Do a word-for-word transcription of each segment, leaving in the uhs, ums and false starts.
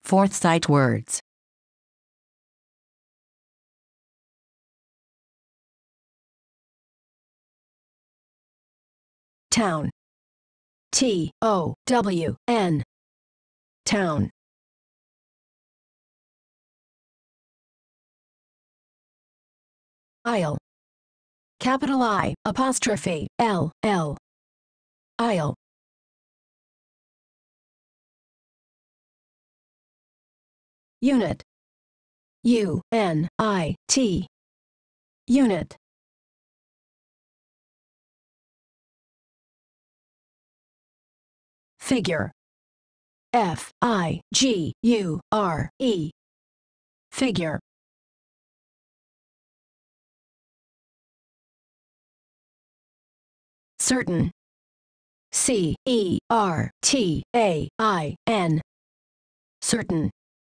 Fourth sight words. Town. T O W N. Town. Aisle. Capital I, apostrophe, L, L. Aisle. Unit. U, N, I, T. Unit. Figure. F, I, G, U, R, E. Figure. Certain. C, E, R, T, A, I, N. Certain.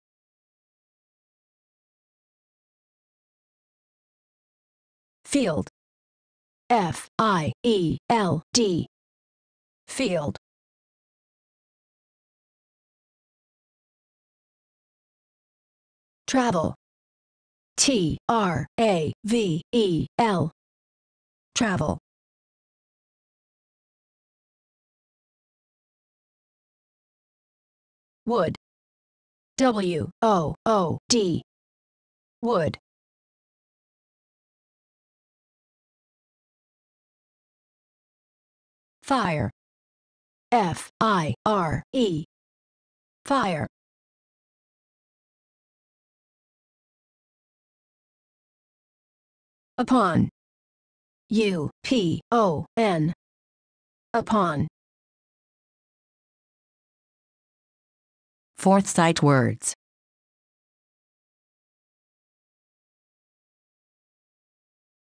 Field. F, I, E, L, D. Field. Travel. T, R, A, V, E, L. Travel. Wood. W, O, O, D. Wood. Fire. F, I, R, E. Fire. Upon. U, P, O, N. Upon. Fourth sight words.